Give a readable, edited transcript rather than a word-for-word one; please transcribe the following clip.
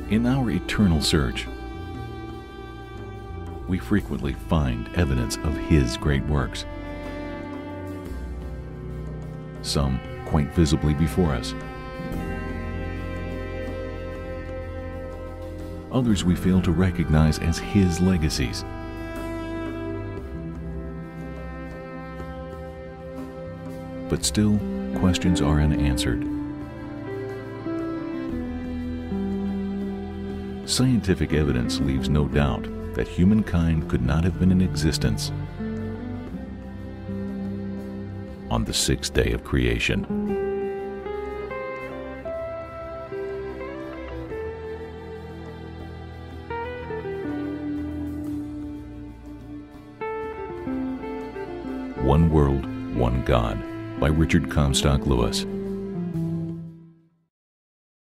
In our eternal search, we frequently find evidence of His great works, some quite visibly before us. Others we fail to recognize as His legacies. But still, questions are unanswered. Scientific evidence leaves no doubt that humankind could not have been in existence on the sixth day of creation. One World, One God by Richard Comstock Lewis.